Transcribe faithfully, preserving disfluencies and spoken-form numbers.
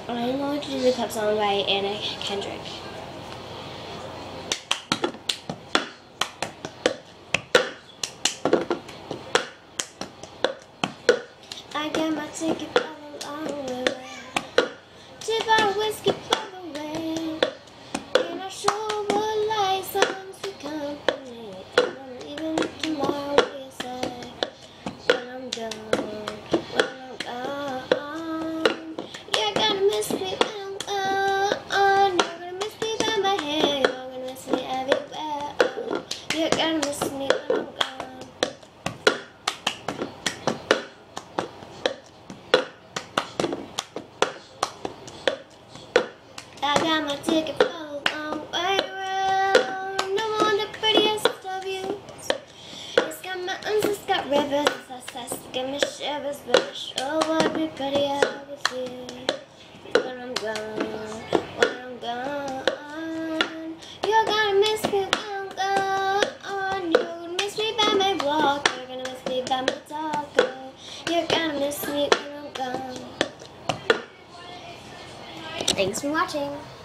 I'm going to do the Cup Song by Anna Kendrick. I got my ticket for the long way round. Two bottle whiskey for the way. And I sure would like some sweet company. And I'm leaving tomorrow, yes I. When I'm gone, when I'm gone. You're gonna miss me when I'm gone. You're gonna miss me by my hair. You're gonna miss me everywhere. Oh, you're gonna miss me when I'm gone. I got my ticket for the long way round. I'm on the prettiest of views. It's got mountains, it's got rivers, it's got to give me shivers, but I sure would be prettier with you. When I'm gone, when I'm gone, you're gonna miss me when I'm gone. You're gonna miss me by my walk, you're gonna miss me by my talk. You're gonna miss me when I'm gone. Thanks for watching.